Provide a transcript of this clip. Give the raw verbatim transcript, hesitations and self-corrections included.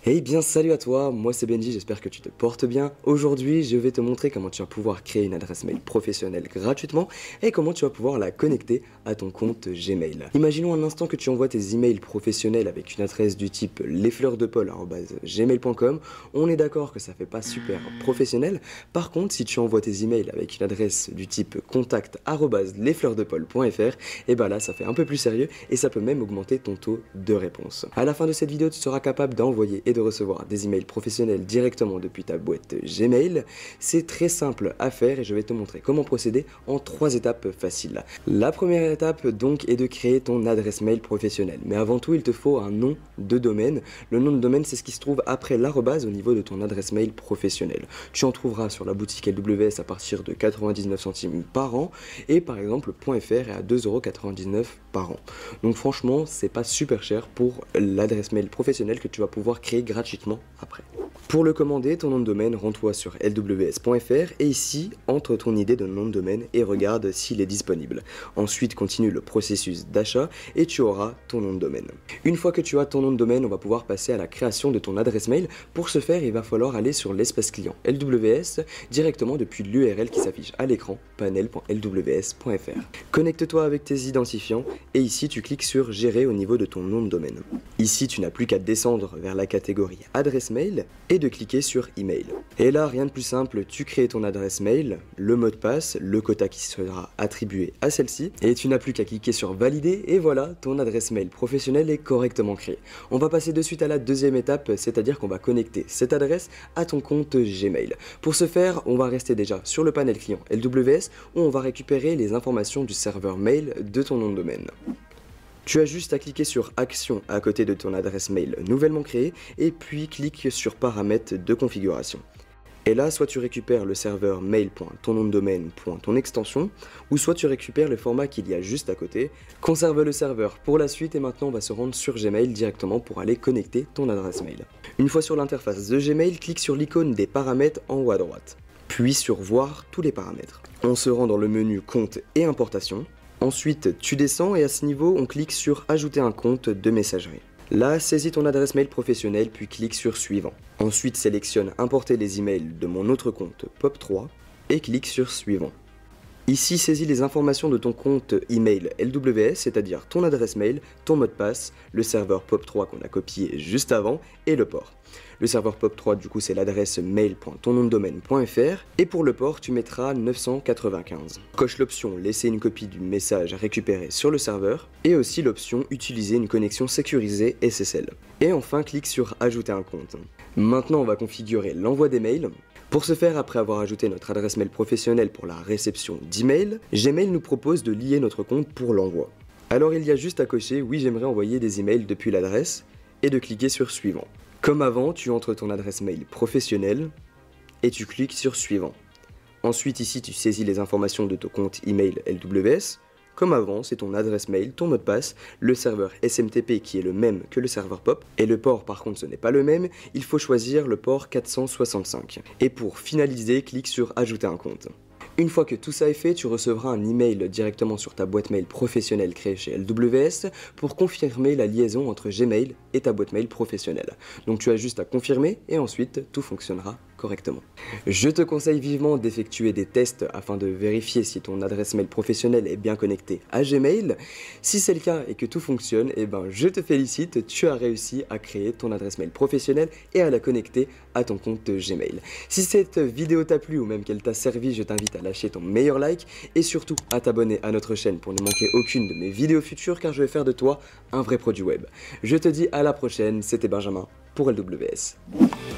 Hey bien salut à toi, moi c'est Benji, j'espère que tu te portes bien. Aujourd'hui je vais te montrer comment tu vas pouvoir créer une adresse mail professionnelle gratuitement et comment tu vas pouvoir la connecter à ton compte Gmail. Imaginons un instant que tu envoies tes emails professionnels avec une adresse du type lesfleursdepaul arobase gmail point com. On est d'accord que ça fait pas super professionnel. Par contre, si tu envoies tes emails avec une adresse du type contact arobase lesfleursdepaul point fr, et bah là ça fait un peu plus sérieux et ça peut même augmenter ton taux de réponse. À la fin de cette vidéo, tu seras capable d'envoyer et de recevoir des emails professionnels directement depuis ta boîte Gmail. C'est très simple à faire et je vais te montrer comment procéder en trois étapes faciles. La première étape donc est de créer ton adresse mail professionnelle. Mais avant tout, il te faut un nom de domaine. Le nom de domaine, c'est ce qui se trouve après l'arrobase au niveau de ton adresse mail professionnelle. Tu en trouveras sur la boutique L W S à partir de quatre-vingt-dix-neuf centimes par an et par exemple .fr est à deux euros quatre-vingt-dix-neuf par an. Donc franchement, c'est pas super cher pour l'adresse mail professionnelle que tu vas pouvoir créer gratuitement après. Pour le commander, ton nom de domaine, rends-toi sur L W S point fr et ici, entre ton idée de nom de domaine et regarde s'il est disponible. Ensuite, continue le processus d'achat et tu auras ton nom de domaine. Une fois que tu as ton nom de domaine, on va pouvoir passer à la création de ton adresse mail. Pour ce faire, il va falloir aller sur l'espace client L W S directement depuis l'U R L qui s'affiche à l'écran, panel point L W S point fr. Connecte-toi avec tes identifiants et ici, tu cliques sur gérer au niveau de ton nom de domaine. Ici, tu n'as plus qu'à descendre vers la catégorie adresse mail et de cliquer sur email. Et là, rien de plus simple, tu crées ton adresse mail, le mot de passe, le quota qui sera attribué à celle-ci et tu n'as plus qu'à cliquer sur valider et voilà, ton adresse mail professionnelle est correctement créée. On va passer de suite à la deuxième étape, c'est-à-dire qu'on va connecter cette adresse à ton compte Gmail. Pour ce faire, on va rester déjà sur le panel client L W S où on va récupérer les informations du serveur mail de ton nom de domaine. Tu as juste à cliquer sur Action à côté de ton adresse mail nouvellement créée et puis clique sur Paramètres de configuration. Et là, soit tu récupères le serveur mail.tonnomdedomaine.tonextension ou soit tu récupères le format qu'il y a juste à côté. Conserve le serveur pour la suite et maintenant on va se rendre sur Gmail directement pour aller connecter ton adresse mail. Une fois sur l'interface de Gmail, clique sur l'icône des paramètres en haut à droite, puis sur Voir tous les paramètres. On se rend dans le menu Compte et Importation. Ensuite, tu descends et à ce niveau, on clique sur Ajouter un compte de messagerie. Là, saisis ton adresse mail professionnelle puis clique sur Suivant. Ensuite, sélectionne Importer les emails de mon autre compte pop trois et clique sur Suivant. Ici, saisis les informations de ton compte email L W S, c'est-à-dire ton adresse mail, ton mot de passe, le serveur pop trois qu'on a copié juste avant et le port. Le serveur pop trois, du coup, c'est l'adresse mail.tonnomdedomaine.fr et pour le port, tu mettras neuf cent quatre-vingt-quinze. Coche l'option Laisser une copie du message récupéré sur le serveur et aussi l'option Utiliser une connexion sécurisée S S L. Et enfin, clique sur Ajouter un compte. Maintenant, on va configurer l'envoi des mails. Pour ce faire, après avoir ajouté notre adresse mail professionnelle pour la réception d'email, Gmail nous propose de lier notre compte pour l'envoi. Alors il y a juste à cocher oui j'aimerais envoyer des emails depuis l'adresse et de cliquer sur Suivant. Comme avant, tu entres ton adresse mail professionnelle et tu cliques sur Suivant. Ensuite ici tu saisis les informations de ton compte email L W S. Comme avant, c'est ton adresse mail, ton mot de passe, le serveur S M T P qui est le même que le serveur pop, et le port par contre ce n'est pas le même, il faut choisir le port quatre cent soixante-cinq. Et pour finaliser, clique sur Ajouter un compte. Une fois que tout ça est fait, tu recevras un email directement sur ta boîte mail professionnelle créée chez L W S pour confirmer la liaison entre Gmail et ta boîte mail professionnelle. Donc tu as juste à confirmer et ensuite tout fonctionnera correctement. Je te conseille vivement d'effectuer des tests afin de vérifier si ton adresse mail professionnelle est bien connectée à Gmail. Si c'est le cas et que tout fonctionne, eh ben je te félicite, tu as réussi à créer ton adresse mail professionnelle et à la connecter à ton compte Gmail. Si cette vidéo t'a plu ou même qu'elle t'a servi, je t'invite à lâcher ton meilleur like et surtout à t'abonner à notre chaîne pour ne manquer aucune de mes vidéos futures car je vais faire de toi un vrai produit web. Je te dis à la prochaine, c'était Benjamin pour L W S.